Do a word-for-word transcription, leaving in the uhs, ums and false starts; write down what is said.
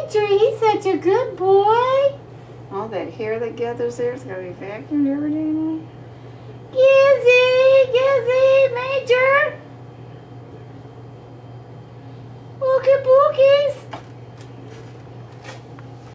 Major, he's such a good boy. All that hair that gathers there is going to be vacuumed every day now. Gizzy, Gizzy, Major.